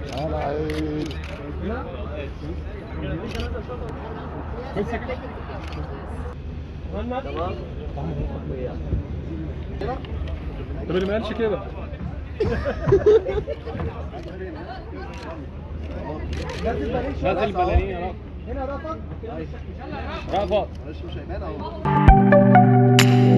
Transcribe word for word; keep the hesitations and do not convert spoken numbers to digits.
على عيد. تمام. طب اللي ما قالش كده. نازل البلالين يا رافض. هنا رافض. رافض. مش هيبان اهو.